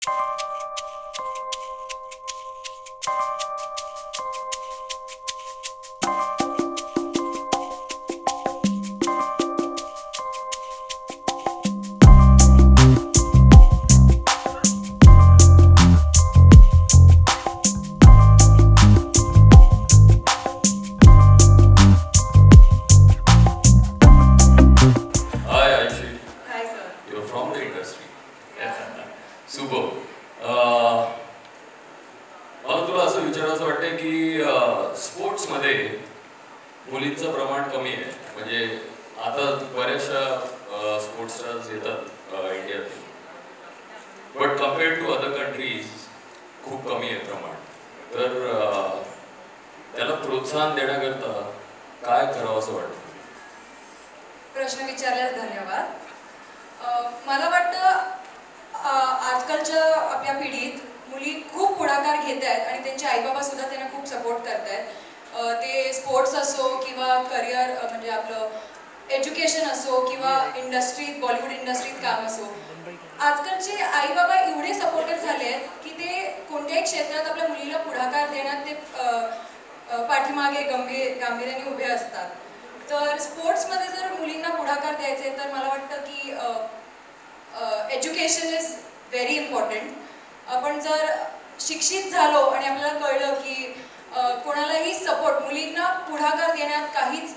मुलींचं प्रमाण कमी आहे, म्हणजे आता बऱ्याचशा स्पोर्ट्स स्टार्स येतात इंडियात, but compared to other countries खूप कमी आहे प्रमाण. तर त्याला प्रोत्साहन देण्याकरता काय करावं असं वाटतं? प्रश्न विचारल्यास धन्यवाद. मला वाटतं आजकालच्या आपल्या पिढीत मुली खूप पुढाकार घेत आहेत आणि त्यांचे आईबाबा सुद्धा त्यांना खूप सपोर्ट करत आहेत. ते स्पोर्ट्स असो किंवा करिअर म्हणजे आपलं एज्युकेशन असो किंवा इंडस्ट्रीत, बॉलिवूड इंडस्ट्रीत काम असो, आजकालचे आई बाबा एवढे सपोर्टिव्ह झाले आहेत की ते कोणत्याही क्षेत्रात आपल्या मुलीला पुढाकार देण्यात ते पाठीमागे गांभीर्याने उभे असतात. तर स्पोर्ट्समध्ये जर मुलींना पुढाकार द्यायचे तर मला वाटतं की एज्युकेशन इज व्हेरी इम्पॉर्टंट. आपण जर शिक्षित झालो आणि आपल्याला कळलं की कोणालाही सपोर्ट, मुलींना पुढाकार देण्यात काहीच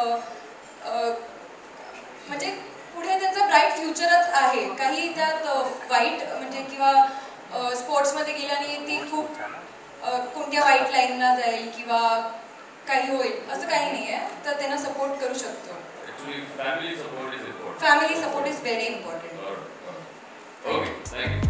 म्हणजे पुढे त्यांचा ब्राईट फ्युचरच आहे, काही त्यात वाईट म्हणजे किंवा स्पोर्ट्समध्ये गेल्याने ती खूप कोणत्या वाईट लाईनला जाईल किंवा काही होईल असं काही नाही आहे, तर त्यांना सपोर्ट करू शकतो. Family support is very important. Okay, thank you.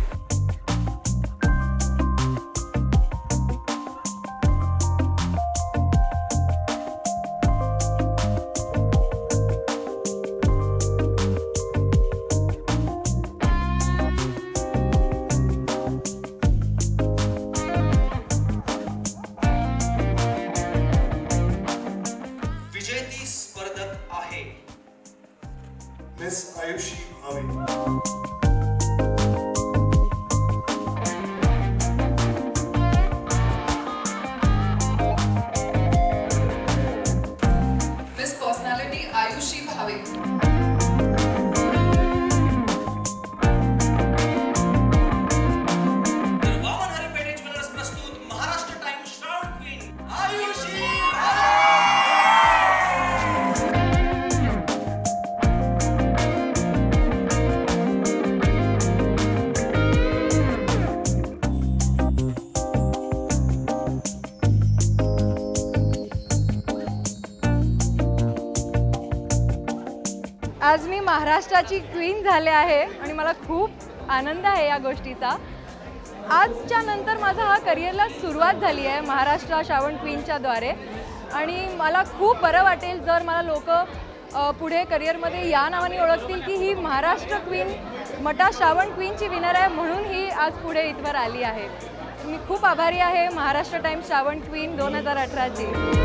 Miss Ayushi Bhave. Miss personality Ayushi Bhave. आज मी महाराष्ट्राची क्वीन झाले आहे आणि मला खूप आनंद आहे या गोष्टीचा. आजच्या नंतर माझा हा करिअरला सुरुवात झाली आहे महाराष्ट्र श्रावण क्वीनच्या द्वारे आणि मला खूप बरं वाटेल जर मला लोक पुढे करिअरमध्ये या नावाने ओळखतील की ही महाराष्ट्र क्वीन मटा श्रावण क्वीनची विनर आहे, म्हणून ही आज पुढे इथवर आली आहे. मी खूप आभारी आहे महाराष्ट्र टाइम्स श्रावण क्वीन 2018ची.